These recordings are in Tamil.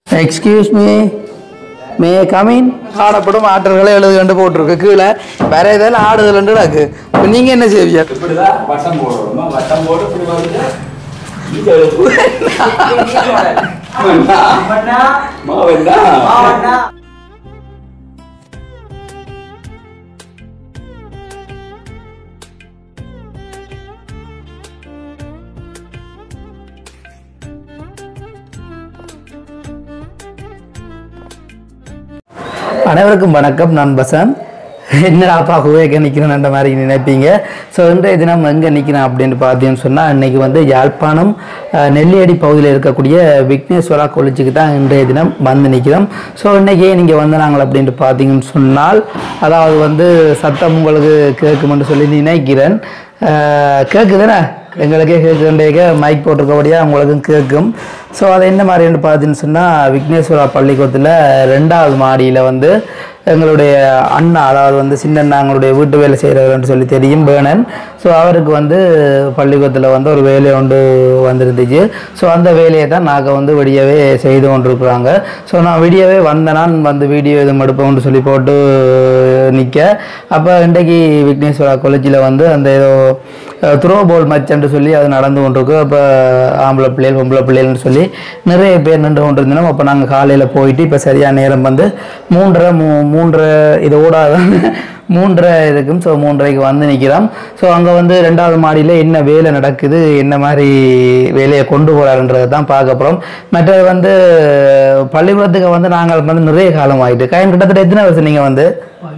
Excuse me, may I come in? ஆடப்படும் ஆற்றல்களை எழுது கண்டு போட்டிருக்கு கீழே வேற ஏதாவது ஆடுதல் இருக்கு. இப்போ நீங்க என்ன செய்வீங்க? இப்படிதான் வட்டம் போடுறோமா வட்டம் போட்டு இப்படி வந்து அனைவருக்கும் வணக்கம். நான் பசன். என்னடாப்பா குவைக்க நிற்கிறேன் அந்த மாதிரி நினைப்பீங்க. ஸோ இன்றைய தினம் எங்கே நிற்கிறேன் அப்படின்னு பார்த்தீங்கன்னு சொன்னால் இன்றைக்கி வந்து யாழ்ப்பாணம் நெல்லியடி பகுதியில் இருக்கக்கூடிய விக்னேஸ்வரா காலேஜுக்கு தான் இன்றைய தினம் வந்து நிற்கிறோம். ஸோ இன்றைக்கே நீங்கள் வந்து நாங்கள் அப்படின்ட்டு பார்த்தீங்கன்னு சொன்னால் அதாவது வந்து சத்தம் உங்களுக்கு கேட்குமென்று சொல்லி நினைக்கிறேன். கேட்குதுண்ணே, எங்களுக்கே கேட்குறேக்க மைக் போட்டிருக்கபடியாக உங்களுக்கும் கேட்கும். ஸோ அது என்ன மாதிரின்னு பார்த்தீங்கன்னு சொன்னால் விக்னேஸ்வரா பள்ளிக்கூடத்தில் 2வது மாடியில் வந்து எங்களுடைய அண்ணா அதாவது வந்து சின்ன எங்களுடைய வீட்டு வேலை செய்கிறவர்னு சொல்லி தெரியும் பேணன். ஸோ அவருக்கு வந்து பள்ளிக்கூடத்தில் வந்து ஒரு வேலை ஒன்று வந்துருந்துச்சு. ஸோ அந்த வேலையை தான் நாங்கள் வந்து விடியவே செய்து கொண்டிருக்குறாங்க. ஸோ நான் விடியவே வந்தேனான் வந்து வீடியோ எதுவும் எடுப்போம்னு சொல்லி போட்டு நிற்க அப்போ இன்றைக்கு விக்னேஸ்வரா காலேஜில் வந்து அந்த ஏதோ த்ரோ பால் மேட்ச்ன்னு சொல்லி அது நடந்து கொண்டிருக்கு. அப்போ ஆம்பளை பிள்ளைகள் பொம்பளை பிள்ளைகள்னு சொல்லி நிறைய பேர் நின்று கொண்டிருந்தோம். அப்போ நாங்கள் காலையில் போயிட்டு இப்போ சரியான நேரம் வந்து 3:30 இதோட 3:30 இருக்கும். ஸோ 3:30க்கு வந்து நிற்கிறோம். ஸோ அங்கே வந்து 2வது மாடியில் என்ன வேலை நடக்குது, என்ன மாதிரி வேலையை கொண்டு போகிறாருன்றதை தான் பார்க்க போகிறோம். மற்றது வந்து பள்ளிக்கூடத்துக்கு வந்து நாங்கள் வந்து நிறைய காலம் ஆகிட்டு கிட்டத்தட்ட எத்தனை வருஷம் நீங்கள் வந்து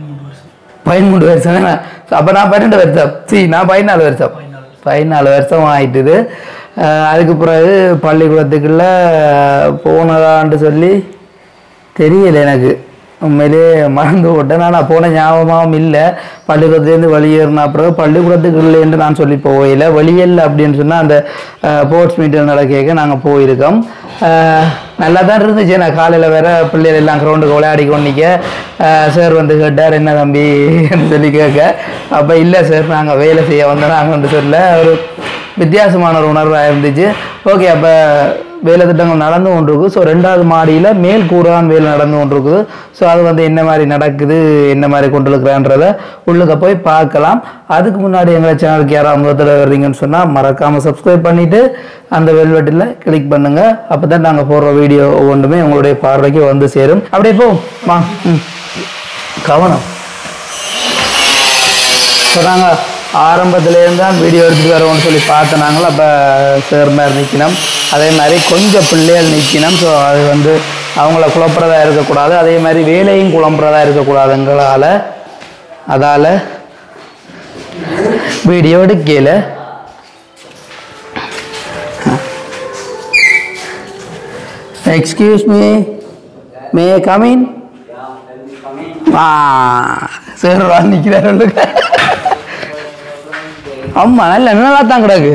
13 வருஷம் தானே. அப்போ நான் 12 வருஷம் நான் 14 வருஷம் 14 வருஷம் ஆகிட்டுது. அதுக்கு பிறகு பள்ளிக்கூடத்துக்குள்ள போனதான்னு சொல்லி தெரியலை எனக்கு, உண்மையிலே மறந்து போட்டேன். நான் போன ஞாபகமாகவும் இல்லை. பள்ளிக்கூடத்துலேருந்து வெளியேறின பிறகு பள்ளிக்கூடத்துக்கு இல்லைன்னு நான் சொல்லி போகல. வெளியேல அப்படின்னு சொன்னால் அந்த ஸ்போர்ட்ஸ் மீட்டிங் நடக்க நாங்கள் போயிருக்கோம். நல்லா தான் இருந்துச்சு. நான் காலையில் வேற பிள்ளைகள் எல்லாம் கிரவுண்டுக்கு விளையாடி கொண்டிக்க சார் வந்து கேட்டார் என்ன தம்பி சொல்லி கேட்க. அப்போ இல்லை சார் நாங்கள் வேலை செய்ய வந்தோம் நாங்கள் சொல்ல ஒரு வித்தியாசமான ஒரு உணர்வாக இருந்துச்சு. ஓகே, அப்போ வேலை திட்டங்கள் நடந்து கொண்டிருக்கு. ஸோ 2வது மாடியில் மேல் கூறான் வேலை நடந்து கொண்டிருக்குது. ஸோ அது வந்து என்ன மாதிரி நடக்குது, என்ன மாதிரி கொண்டு இருக்கிறான்றதை உள்ளுக்க போய் பார்க்கலாம். அதுக்கு முன்னாடி எங்களை சேனலுக்கு யாராவது முதல்ல வர்றீங்கன்னு சொன்னால் மறக்காமல் சப்ஸ்கிரைப் பண்ணிவிட்டு அந்த வெல்வெட்டில் கிளிக் பண்ணுங்கள். அப்போ தான் நாங்கள் போடுற வீடியோ ஒவ்வொன்றுமே உங்களுடைய பார்வைக்கு வந்து சேரும். அப்படியே போமா கவனம். ஸோ நாங்கள் ஆரம்பத்துலேருந்து தான் வீடியோ எடுத்துகிட்டு வரோம்னு சொல்லி பார்த்தோம். நாங்களும் அப்போ சார் மாதிரி நிற்கணும், அதே மாதிரி கொஞ்சம் பிள்ளைகள் நிற்கணும். ஸோ அது வந்து அவங்கள குழப்புறதா இருக்கக்கூடாது, அதே மாதிரி வேலையும் குழம்புறதா இருக்கக்கூடாதுங்களால் அதால் வீடியோ எடுக்கல. Excuse me, may I come in? Sir நிற்கிறாரு. ஆமாம், நல்லா தான் கிடக்கு.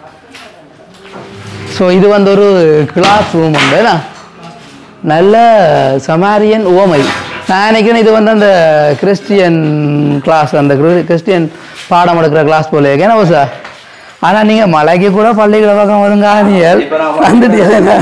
ஸோ இது வந்து ஒரு கிளாஸ் ரூம் உண்டு, நல்ல சமாரியன் உவமை. நான் நினைக்கிறேன் இது வந்து அந்த கிறிஸ்டியன் கிளாஸ், அந்த கிறிஸ்டியன் பாடம் எடுக்கிற கிளாஸ் போல ஏன்னா சார். ஆனால் நீங்கள் மலைக்கு கூட பள்ளிக்கூட பக்கம் வருங்க வந்துட்டு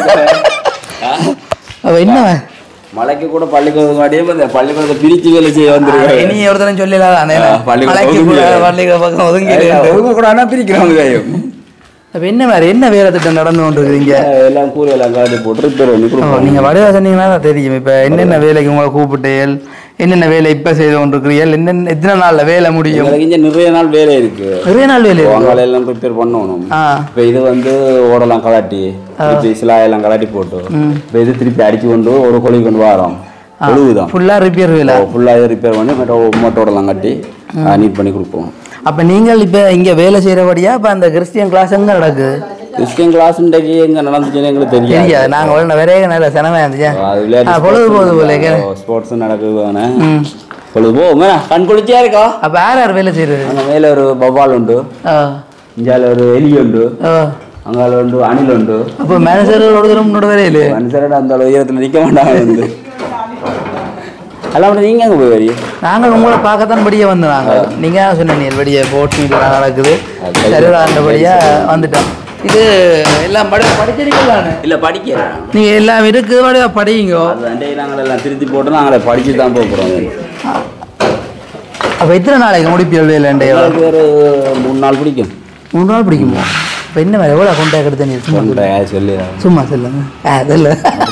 என்ன மலைக்கு கூட பள்ளிக்கூடத்தை பள்ளிக்கூடத்தை பிரிச்சு வேலை செய்ய வந்துருக்காங்க. இனி ஒருத்தரும் சொல்லலாம் பள்ளிக்கூட பக்கம் ஒதுங்கி கூட ஆனால் பிரிக்கிறாங்க. அப்போ என்ன மாதிரி என்ன வேலை திட்டம் நடந்து கொண்டிருக்குறீங்க? எல்லாம் கூறு எல்லாம் காட்டி போட்டு ரிப்பேர் பண்ணி நீங்கள் வடிவா சொன்னீங்கன்னா தான் தெரியும். இப்போ என்னென்ன வேலைக்கு உங்களை கூப்பிட்டேல், என்னென்ன வேலை இப்போ செய்து கொண்டிருக்கிறீர்கள், என்னென்ன எத்தனை நாளில் வேலை முடியும்? இங்கே நிறைய நாள் வேலை இருக்கு, நிறைய நாள் வேலை அவங்கள எல்லாம் ரிப்பேர் பண்ணணும். இப்போ இது வந்து ஓடலாம் கலாட்டி சிலாயெல்லாம் கலாட்டி போட்டு இப்போ இது திருப்பி அடிச்சு கொண்டு ஒரு கொலை கொண்டு வரோம். ஒழுகுதான் ஃபுல்லாக ரிப்பேர் வேலை, ஃபுல்லாக ரிப்பேர் பண்ணி மோட்டோடலாம் கட்டி நீட் பண்ணி கொடுப்போம். அப்போ நீங்கள் இப்போ இங்கே வேலை செய்கிறபடியா? இப்போ அந்த கிறிஸ்டியன் கிளாஸ் எங்கே நடக்குது? கிறிஸ்டியன் கிளாஸ் இன்றைக்கு எங்கே நடந்துச்சுன்னு எங்களுக்கு தெரியாது. நாங்கள் வேற நல்ல சினமாக இருந்துச்சு, பொழுது போகுது போல ஸ்போர்ட்ஸ் நடக்குது தானே, பொழுது போகுங்க. கண் குளிச்சியா இருக்கா? அப்போ யார் யார் வேலை செய்கிறது? அங்கே மேலே ஒரு பவால் உண்டு, இஞ்சால ஒரு எலி உண்டு, அங்கால உண்டு அணில் உண்டு. அப்போ மேனேஜரோட முன்னோட வேலையில மனுஷரோட அந்த உயரத்தில் நிற்க மாட்டாங்க வந்து எல்லாம். நீங்கள் அங்கே போய் வரீங்க? நாங்கள் உங்களை பார்க்கத்தான் படியே வந்தோம். நாங்கள் நீங்கள் சொன்னீங்க படியே போட் மீட் நடக்குது, சரிடாண்டபடியாக வந்துட்டோம். இது எல்லாம் படிச்சிருக்கலான்னு இல்லை படிக்கிறேன் நீங்கள் எல்லாம் இருக்கு படிங்க அது நாங்கள் எல்லாம் திருத்தி போட்டு நாங்கள் படிச்சு தான் போகிறோம். அப்போ எத்தனை நாளைக்கு முடிப்பியல் வேலைண்டே ஒரு 3 நாள் பிடிக்கும். 3 நாள் பிடிக்குமோ? இப்போ என்ன வேலை எவ்வளோ கொண்டாக எடுத்து சொல்லி சும்மா சொல்லுங்க அதில்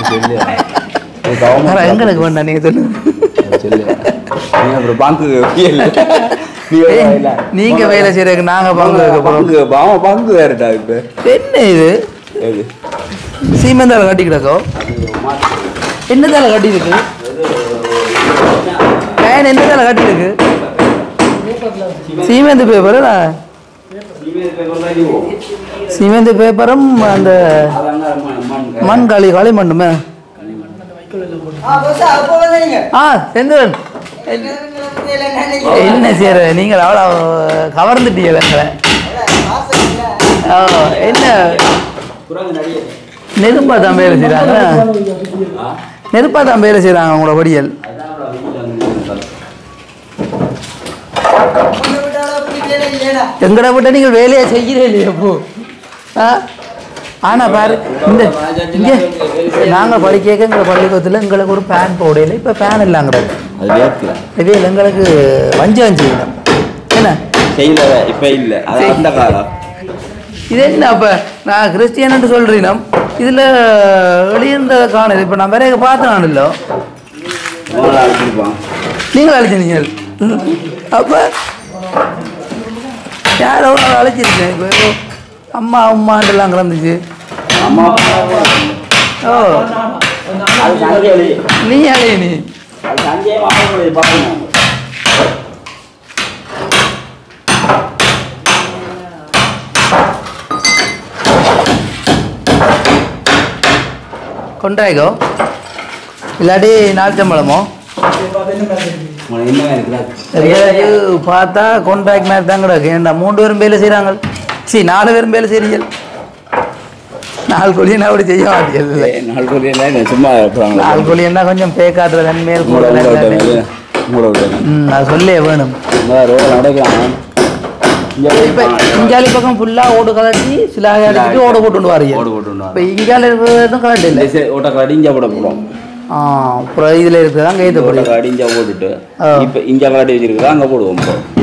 எங்களுக்கு வேண்டாம் நீங்கள் சொல்லுங்க அப்புறம் பாங்கு நீங்க வேலை செய்யறதுக்கு நாங்க பங்கு வேறடா. இப்ப என்ன இது சீமெந்தால கட்டி கிடக்கோ? என்னதால கட்டி இருக்கு? ஃபேன் என்னதால கட்டி இருக்கு? சீமெந்து பேப்பரா? சீமெந்து பேப்பரும் அந்த மண் களி மண்ணுமே. செந்தூரன் என்ன செய்யற நீங்கள் அவ்வளோ கவர்ந்துட்டீங்க என்ன நெருப்பா தான் வேலை செய்யறாங்க உங்களோட படியல் எங்கட விட்ட நீங்கள் வேலையை செய்கிறே இல்லையா அப்போ? ஆனால் பாரு இந்த இங்கே நாங்கள் படிக்க எங்கள் பள்ளிக்கூடத்தில் எங்களுக்கு ஒரு ஃபேன் போடையில் இப்போ ஃபேன் இல்லைங்கிறது இதே எங்களுக்கு வஞ்சம் செய்யணும் என்ன இப்போ இல்லை இது என்ன? அப்போ நான் கிறிஸ்டியன்னு சொல்கிறீங்க இதில் வெளியிருந்த காணுது. இப்போ நான் வேற பார்த்தேன் இல்லை நீங்கள் அழைச்சிருங்க. அப்போ யார் எவ்வளோ அழைச்சிருக்கேன்? இப்போ அம்மா அம்மாண்டெல்லாம் கிடந்துச்சு. ஓ நீ அழைய நீ கொண்டாய்கோ இல்லாட்டி நாள் சம்பளமோ பார்த்தா கான்ட்ராக்ட் மாதிரி தான் கிடக்கு. ஏன்டா 3 பேரும் வேலை செய்கிறாங்க, 4 பேரும் வேலை செய்றீங்க. 4 கோழின்னா அப்படி செய்ய மாட்டீங்க. 4 கோழின்னா சும்மா 4 கோழின்னா கொஞ்சம் பே காட்டுறது நன்மையில் அது சொல்லே வேணும். இப்போ இங்காலி பக்கம் ஃபுல்லாக ஓடு கலட்டி சிலாக அடிச்சுட்டு ஓடு போட்டு வாரீங்க. இப்போ இங்கால இருக்கிறதும் கலட்டு இல்லை, ஓட்ட கலட்டி இங்கே போட போகிறோம். அப்புறம் இதில் இருக்கிறதான் கைது போட்டு கலட்டி இங்கே போட்டுட்டு இப்போ இங்கே கலட்டி வச்சிருக்கிறதா அங்கே போடுவோம்.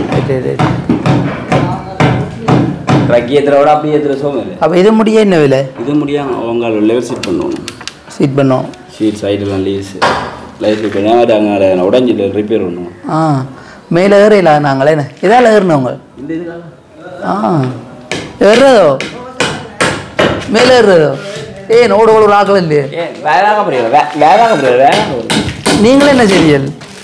ரக்கியத்தில் விட அப்படி ஏற்றுற சோகம். அப்போ இது முடிய என்ன விலை? இது முடியாம அவங்க லெவல் சீட் பண்ணுவோம். சீட் பண்ணோம். சீட் சைடெல்லாம் லைட் பண்ணி அங்கே உடஞ்சி ரிப்பேர் பண்ணுவோம். மேலே ஏறல நாங்களே இதால் ஏறினவங்க இந்த இதெல்லாம் ஏறுறதோ மேலே ஏறுறதோ நோடு ஒரு ஆக்கள் இல்லையே. நீங்களே என்ன செய்யல்?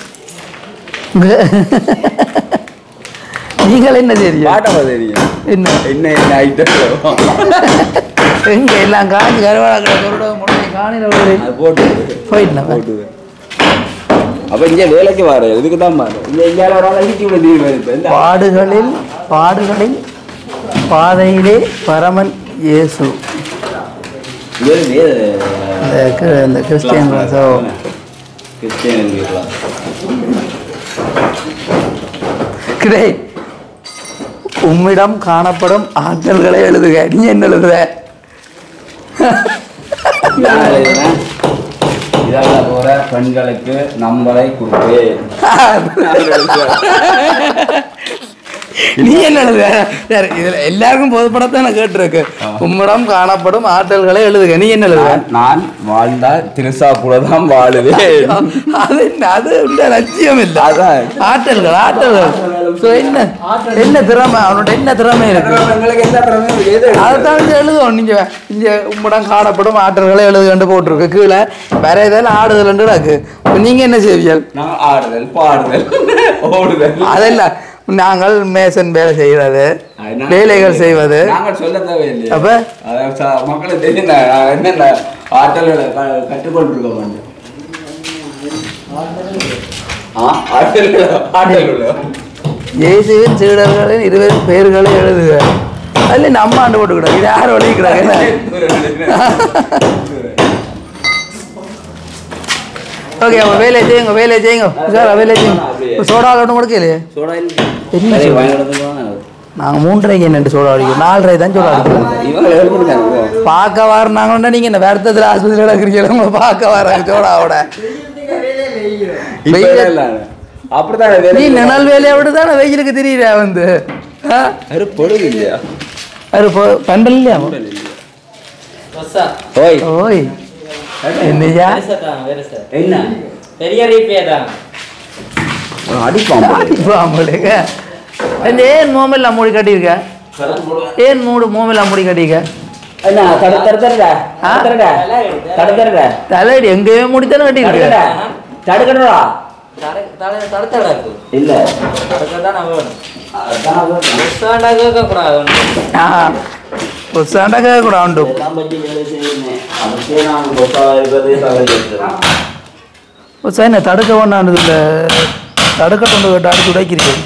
நீங்கள் என்ன செய்ய என்ன என்ன என்ன ஐட்டம் எங்க எல்லாம் காஞ்சி கருவாடா காணில போட்டு போயிட்டு போட்டு அப்ப இங்க வேலைக்கு வர இதுக்கு தான் பாடுகளில் பாதையிலே பரமன் இயேசு. இந்த கிறிஸ்டியன் கிடை உம்மிடம் காணப்படும் ஆற்றல்களை எழுதுக. நீ என்ன எழுதுற? இதால் போற பெண்களுக்கு நம்மளை கொடுப்பேன். நீ என்ன எழுதுற? இதுல எல்லாருக்கும் பொதுப்படத்தான் நான் கேட்டிருக்கு. உம்மிடம் காணப்படும் ஆற்றல்களை எழுதுக. நீ என்ன எழுதுற? நான் வாழ்ந்தால் திருசா கூட தான் வாழுவேன். அது லட்சியம் இல்லை, ஆற்றல்கள். என்ன என்ன திறமை அவனோட என்ன திறமை இருக்கு அதைத்தான் எழுதுவோம். நீங்க இங்க உம்மிடம் காணப்படும் ஆற்றல்களை எழுதுகண்டு போட்டிருக்கு. கீழே வேற ஏதாவது ஆடுதல் இருக்கு. நீங்க என்ன செய்வீர்கள்? ஆடுதல், பாடுதல், ஓடுதல். அதெல்லாம் நாங்கள் மேசன் வேலை செய்கிறது, வேலைகள் செய்வது. அப்ப மக்களுக்கு தெரியும் என்னென்ன ஆற்றல்களை கற்றுக்கொண்டிருக்கோம். இயேசுவின் சீடர்களின் 20 பேர்களை எழுதுக. அதுல நம்ம ஆண்டு போட்டுக்கிட்டோம். இது யார் வலிக்கிறாங்க? ஓகே, அவங்க வேலையை செய்யுங்க சார். வேலையை செய்யுங்க. சோடா ஒன்று கொடுக்கலையே. நாங்கள் 3:30 என்னட்டு சோடா அடிக்கிறோம் 4:30 தான் சோடா அடிக்கிறோம் பார்க்க வரணாங்கன்னா நீங்கள் இந்த வருத்தத்தில் ஆஸ்பத்திரியில் இருக்கிறீங்க பார்க்க வராங்க சோடாவோட நீ நிழல் வேலையை விட தானே வெயிலுக்கு தெரியுறா வந்து பண்பல் இல்லையா ஓய் ஓய் என்னையா என்ன பெரிய ரீப்பேதான் அடிப்பாங்க ஏன் மோமெல்லாம் மூடி கட்டியிருக்க ஏன் மோமெல்லாம் மூடி கட்டியிருக்க தலையடி எங்கேயுமே முடித்தானே கட்டியிருக்க தடுக்கடா இல்ல கேட்கக்கூடாது என்ன தடுக்க வேண்டாம் இல்லை தடுக்கட்டு கேட்டு அடிச்சு உடைக்கிறீங்க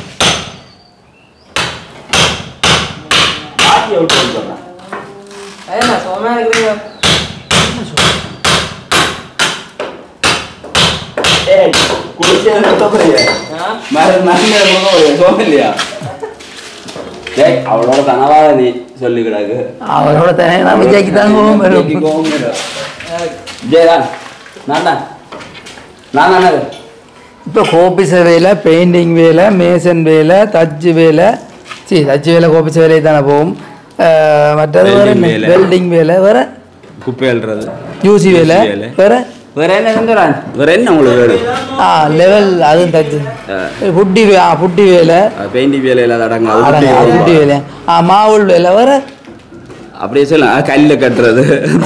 அவளோட கனவாக நீ சொல்லிக்கிறாங்க அவளோட தனியாக விஜய்க்கு தாங்க ஜெயரான் நான் இப்போ கோபிச வேலை பெயிண்டிங் வேலை மேசன் வேலை தச்சு வேலை தச்சு வேலை கோபிச வேலை தானே போகும் மற்றது வேறு வெல்டிங் வேலை வேறு குப்பை எழுறது யூசி வேலை வேறு வேற என்ன உங்களுக்கு லெவல் அதுவும் தச்சு புட்டி வேலை பெயிண்டிங் வேலையில் அடங்க புட்டி வேலை மாவுள் வேலை வேறு அப்படியே சொல்லலாம் கல்ல கட்டுறது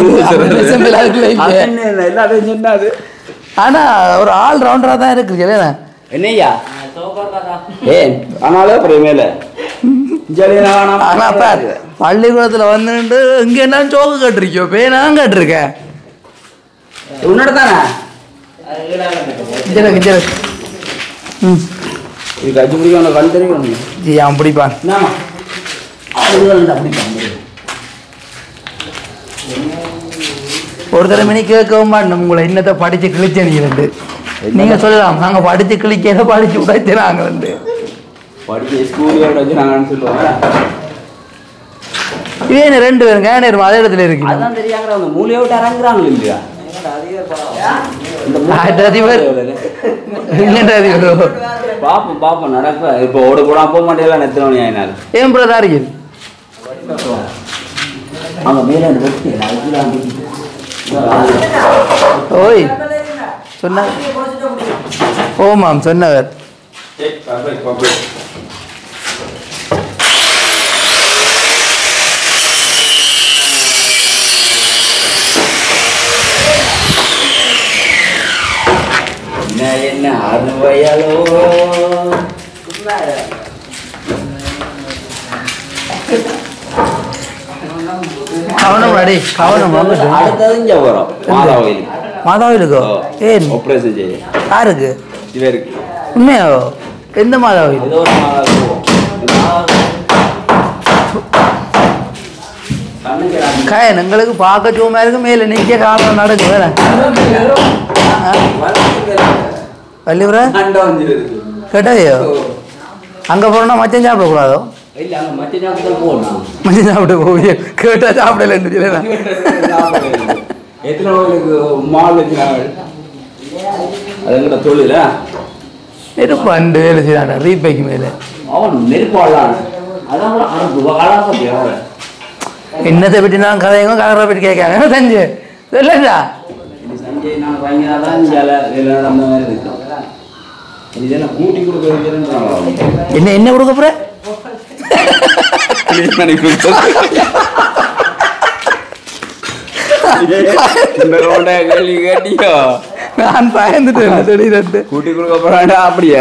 சொன்னாது ஆனா ஒரு ஆல் ரவுண்டரா தான் இருக்கு என்னையா ஏன் ஆனாலும் அப்புறம் மேல ஆனா பள்ளிக்கூடத்துல வந்துட்டு இங்க என்ன சோக்கு கட்டிருக்கியோ பேனாங்க கட்டிருக்கேன் உன்னோட தானே அவன் பிடிப்பான் ஒரு தடவை மணி கேட்கவும் மாட்டோம் உங்களை இன்னத்தை படிச்சு கிழிச்ச நீங்க நீங்க சொல்லலாம் நாங்க படிச்சு கிழிக்க படிச்சு உடைச்சு நாங்க வந்து இவன் 2 பேரும் நேரம் அதே இடத்துல இருக்கு மூலையை விட்டு இறங்குறாங்க இல்லையா பாப்போம் நடப்ப இப்போ ஓட கூட போக மாட்டேங்களா நெத்தின மணி ஆயினால ஏன் பிரதா இருக்கு ஓய் சொன்ன ஓமாம் சொன்னவர் என்ன அறுவையாலோ கவனம் அடி கவனம் அடுத்தது வரும் மாதாவிலுக்கோ ஏன் ஆபரேஷன் செய்ய யாருக்கு இவருக்கு உண்மையோ எந்த மாதாவில் ஏதோ ஒரு காயன் எங்களுக்கு பார்க்க சும்மா இருக்கு மேல நிக்க காலம் நடக்கு வேற வள்ளிபுர கேட்டாயோ அங்க போனா மச்சம் சாப்பிடக்கூடாதோ மச்சம் சாப்பிட போய் கேட்டா சாப்பிடல நெருப்பாண்டு வேலை செய்யறாங்க ரீபைக்கு மேல என்னத்தை பற்றி நான் கதைங்க கலரை பற்றி கேட்காங்க சஞ்சய் இல்லைங்களா என்ன என்ன கொடுக்க போற நான் பயந்துட்டு கூட்டி கொடுக்க போறாண்டா அப்படியே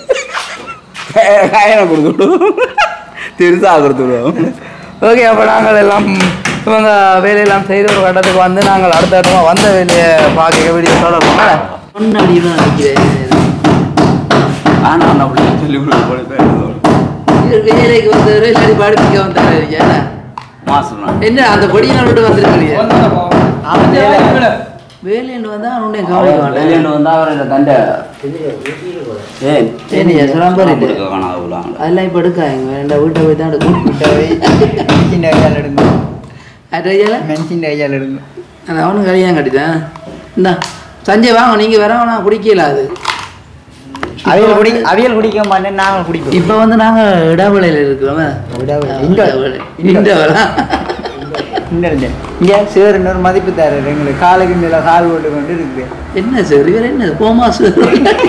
கொடுத்துடு திருசா கொடுத்துடுவோம். ஓகே, அப்போ நாங்கள் எல்லாம் இவங்க வேலையெல்லாம் செய்து ஒரு கட்டத்துக்கு வந்து நாங்கள் அடுத்த கட்டமாக வந்த வேலையை பார்க்க வீடியோ தொடர்போம். வேலைக்கு வந்து இல்லாடி படிப்பிக்க வந்தாரு என்ன அந்த பொடியை விட்டு வந்துருக்கீங்க வேலையண்டு வந்தா அவனுடைய கவனிக்க மாட்டேன். வேலையண்டு வந்தா அவர் தண்டை அதெல்லாம் இப்போ எடுக்காங்க. ரெண்டா வீட்டை போய் தான் எடுக்கும். மென்சின் கையால் எடுங்க. மென்சின் கையால் எடுங்க. அது அவனும் கல்யாணம் கட்டிதான். இந்தா சஞ்சய் வாங்க, நீங்கள் வேற நான் குடிக்கல. அது அவியல் குடிக்க மாட்டேன், நாங்கள் குடிப்போம். இப்போ வந்து நாங்கள் இடவேளையில் இருக்கிறோமே. இங்கே சார் இன்னொரு மதிப்பு தர்றாரு எங்களுக்கு. காலுக்கு மேலே கால் போட்டு கொண்டு இருக்கு. என்ன சார் இவர் என்ன போமா சார்?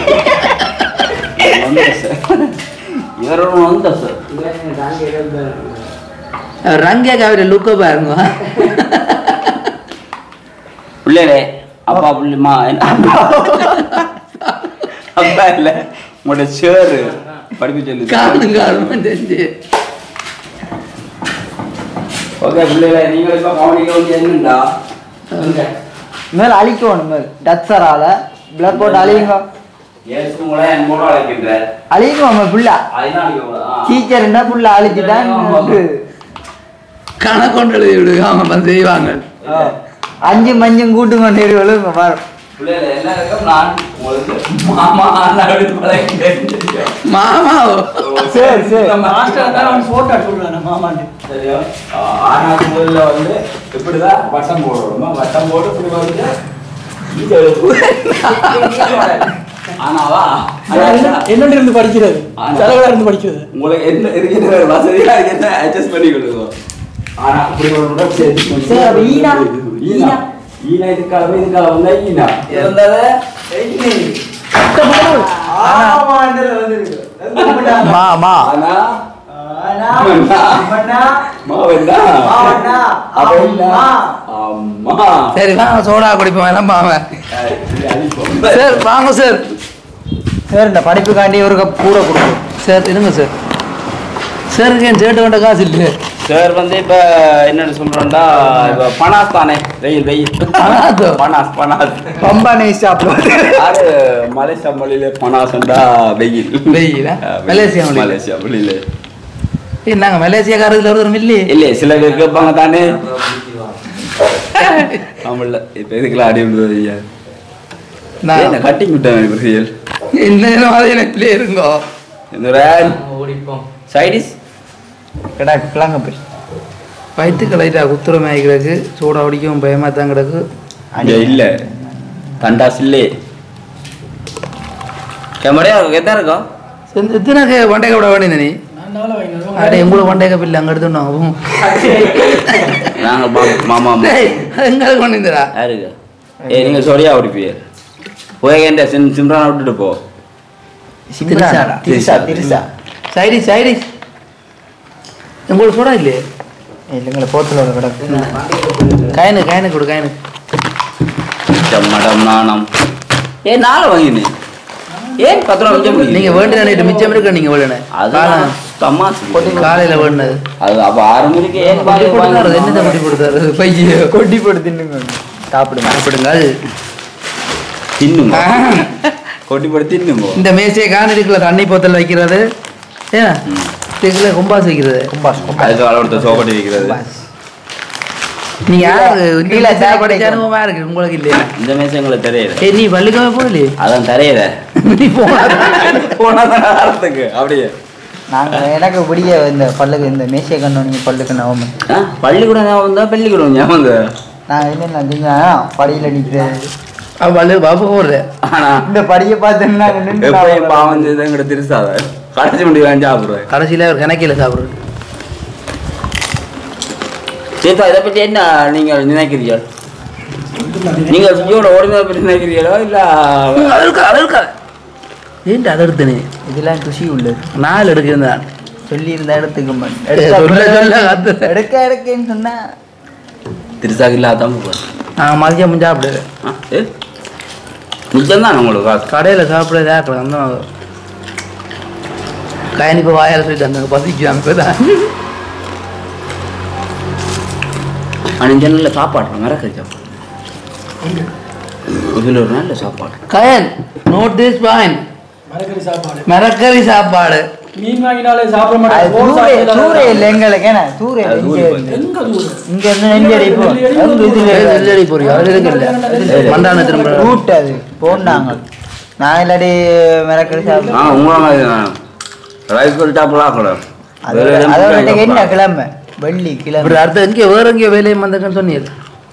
ரங்கேக்கு அவரை லுக்க பாருங்க. பிள்ளைகளே அப்பா பிள்ளைமா அப்பா இல்லை உங்களோட சேரு படிப்பு சொல்லு. காரணம் தெரிஞ்சு. ஓகே பிள்ளைகளே, நீங்கள் இப்போ கவனிக்க வேண்டிய என்னண்டா மேலே அழிக்கணும். மேல் டச்சரால பிளட் போட்டு அழியுங்க. அழியுங்க புள்ள டீச்சர் என்ன புள்ள அழிச்சுட்டான் கணக்கொண்டு எழுதி விடுங்க. அவங்க செய்வாங்க. 5 மஞ்சள் கூட்டு கொண்டு வரும். மாமா சரி சரி முதல்ல வந்து இப்படிதான் வட்டம் போடுறோம். வட்டம் போட்டு இப்படி வந்து ஆனாவா என்னோட இருந்து படிக்கிறது, செலவுல இருந்து படிக்கிறது. உங்களுக்கு என்ன இருக்கிற வசதியா என்ன அட்ஜஸ்ட் பண்ணி கொடுக்கும். ஆனா இப்படி ஒரு ஈனா இதுக்காக வந்தா ஈனா இருந்தாலே மாமா சரி வாங்க சோடா குடிப்போம். எல்லாம் வாங்க சார். வாங்க சார். சார் இந்த படிப்புக்காண்டி ஒரு கப் கூட கொடுக்கும் சார். இருங்க சார். சாருக்கு என் சேட்டு கொண்ட காசு இல்லை சார். வந்து இப்ப என்னன்னு சொல்றோம்டா, இப்ப பனாஸ் தானே, வெயில் பனாஸ் பம்பானே சாப்பிடுவாரு. யாரு மலேசியா மொழியில பனாஸ்டா வெயில். மலேசியா மொழியில நாங்க மலேசியாக்காரர்கள் ஒருத்தரும் இல்லையே சில பேர் கேட்பாங்க தானே தமிழ்ல. இப்ப எதுக்குலாம் அடி விடுவது கட்டிங் விட்டேன். என்ன இருங்கோ சைடிஸ் கிடக்கு போய் வயிற்றுக்கு லைட்டா குத்துரமே ஆகிக்கிறது. சோடா அடிக்கவும் பயமா தான் கிடக்கு. இல்ல தண்டாஸ் இல்லே கேமரா எத்தனை இருக்கா எத்தனை வண்டைக்க விட வேண்டிய நீ அடே உங்களுக்கு வண்டைக்க பிள்ளை அங்கே எடுத்துட்டோம். நாங்கள் மாமா எங்களுக்கு கொண்டுந்தா யாருக்கு நீங்க சொரியா ஓடிப்பிய போயேண்ட சிம்ரான விட்டுட்டு போ. சைடி சைடி உங்களுக்கு சோடா இல்லையே? இல்லைங்களா போத்தில் கிடக்கு. காயினு கொடு காயினு. மடம் நாணம் நாளை வாங்கினேன். ஏன் 10 ரூபா நீங்க வேண்டிய நைட்டு மிச்சம் இருக்க. நீங்க வேணுனே காலையில வேணுனது அது அப்போ 6 மணிக்கு ஏன் கொடுத்தாரு. என்ன கொட்டி கொடுத்தாரு? பைய கொட்டி போட்டு தின்னுங்க. சாப்பிடுங்க தின்னுங்க. கொட்டி போட்டு தின்னுங்க. இந்த மேசையை காணடிக்கல தண்ணி போத்தல் வைக்கிறது. ஏன் இதுக்குள்ள கும்பாஸ் வைக்கிறது. அதுக்கு அளவுக்கு சோப்பட்டி வைக்கிறது. நீ யாரு கீழே படிச்ச அனுபவமா இருக்கு உங்களுக்கு இல்லையா? இந்த மேசை உங்களுக்கு தெரியல. நீ பள்ளிக்கவே போகலையே? அதான் தெரியல. நீ போனதுக்கு அப்படியே நாங்கள் எனக்கு பிடிக்க இந்த பல்லுக்கு இந்த மேசையை கண்ணு நீங்கள் பல்லுக்கு நவம்பர் பள்ளிக்கூடம் ஞாபகம் தான் பள்ளிக்கூடம் ஞாபகம். நான் என்ன செஞ்சா படியில் அடிக்கிறது பல்லு பாப்பு போடுறேன். ஆனா இந்த படியை பார்த்தேன்னா பாவம் செய்து எங்கிட்ட திருசாத கடைசி முடி வாங்கி சாப்பிடுவேன். கடைசியில் ஒரு கணக்கில் சாப்பிடுறது. சேத்தா இதை பற்றி என்ன நீங்கள் நினைக்கிறீர்கள்? நீங்கள் சுஜியோட ஓடினதை பற்றி நினைக்கிறீங்களோ இல்லை அதற்கா ஏன்ட்டு அதை எடுத்துனே? இதெல்லாம் குஷி உள்ளது. 4 எடுக்கிறேன் சொல்லியிருந்தா எடுத்துக்க எடுக்கன்னு சொன்னா திருசாக இல்லாதான் போவேன். நான் மதியம் முடிஞ்சா சாப்பிடுவேன். மிச்சம் தான் உங்களுக்கு காசு. கடையில் சாப்பிட்றது ஆக்கலாம். அந்த கயனிப்போ வாயால் சொல்லிட்டு அந்த பசிக்குவாங்க. இப்போ தான் அஞ்சு நல்ல சாப்பாடு மிரக்கறி சாப்பாடு. இதில் ஒரு நல்ல சாப்பாடு. கயன் நோட் திஸ் பாயிண்ட். மிரக்கறி சாப்பாடு மீன் வாங்கினாலே சாப்பிட அது மாட்டேன் தூரே இல்லை எங்களுக்கு என்ன தூரே அது தூரம் எங்க தூரம் இங்க இருந்து நெஞ்சடி போ நெல்லடி போறியா அது இருக்குல்ல மண்டான திரும்ப ரூட் அது போண்டாங்க நான் இல்லாடி மிரக்கடி சாப்பிடுவேன் உங்களை ரைஸ் சாப்பிடலாம் கூட அதோட என்ன கிழமை வெள்ளி கிழமை இப்படி அடுத்த எங்கே வேற எங்கேயோ வேலையும் வந்திருக்குன்னு சொன்னீங்க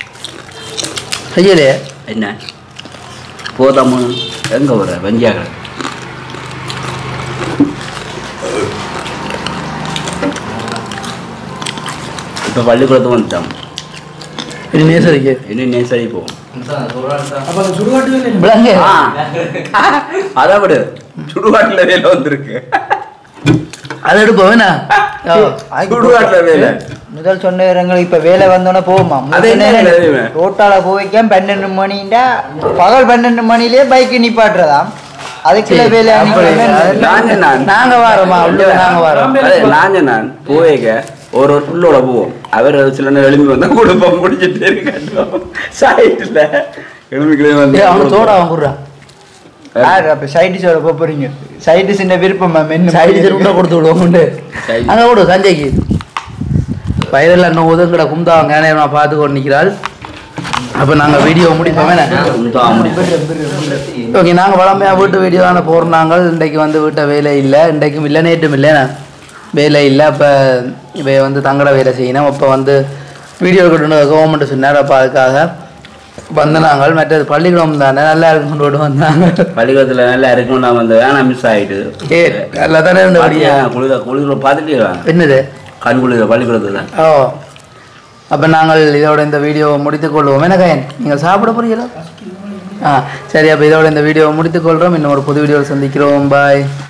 ஐயலே என்ன போதாம எங்க வர வெஞ்சியாக இப்போ பள்ளிக்கூடத்துக்கு வந்துட்டோம் இது நேசரிக்கு இன்னும் நேசரி போவோம் அப்ப அந்த சுடுகாட்டு விளங்க அதை விடு சுடுகாட்டில் வேலை வந்திருக்கு அதை எடுப்போம் வேணா சுடுகாட்டில் வேலை முதல் சொன்ன இடங்களுக்கு இப்ப வேலை வந்தோன்னே போகுமா அது என்ன வேலை? ரோட்டால போய்க்க 12 மணிண்டா பகல் 12 மணிலேயே பைக் நிப்பாட்டுறதாம் அதுக்குள்ள வேலை நாங்க வாரோமா உள்ள நாங்க வாரோம் நான் போவேக ஒரு உள்ளோட போவோம் அவர் சில நேரம் எழுப்பி வந்தா கொடுப்போம் குடிச்சிட்டே இருக்கட்டும் சைட்டில் எழுப்பிக்கிட்டே வந்து அவன் சோடா வாங்குறா அப்ப சைடிஸோட போறீங்க சைடிஸ் இந்த விருப்பம் மேம் சைடு உண்டை கொடுத்து விடுவோம் உண்டு அங்கே விடு சஞ்சய்க்கு வயதில் இன்னும் உதங்கட கும்தா கேனையமா பார்த்து கொண்டு நிற்கிறாள் அப்போ நாங்கள் வீடியோ முடிப்போம் ஓகே நாங்கள் வளமையாக வீட்டு வீடியோவான போடுறாங்க இன்றைக்கு வந்து வீட்டை வேலை இல்லை இன்றைக்கும் இல்லை நேற்றும் இல்லை வேலை இல்லை அப்போ இவை வந்து தங்கட வேலை செய்யணும் அப்போ வந்து வீடியோ கொண்டு கவர்மெண்ட் சொன்னார் அப்போ அதுக்காக வந்து நாங்கள் மற்றது பள்ளிக்கூடம் தானே நல்லா இருக்கும் கொண்டு வந்தாங்க பள்ளிக்கூடத்தில் நல்லா இருக்கும் நான் வந்து வேணாம் மிஸ் ஆகிட்டு நல்லா தானே இருந்தபடியா குளிர பார்த்துட்டு என்னது கண் குளிர பள்ளிக்கூடத்தில் தான் ஓ அப்போ நாங்கள் இதோட இந்த வீடியோவை முடித்துக்கொள்வோம் என்ன கயன் நீங்கள் சாப்பிட போறீங்களா சரி அப்போ இதோட இந்த வீடியோவை முடித்துக்கொள்கிறோம் இன்னும் ஒரு புது வீடியோவில் சந்திக்கிறோம் பாய்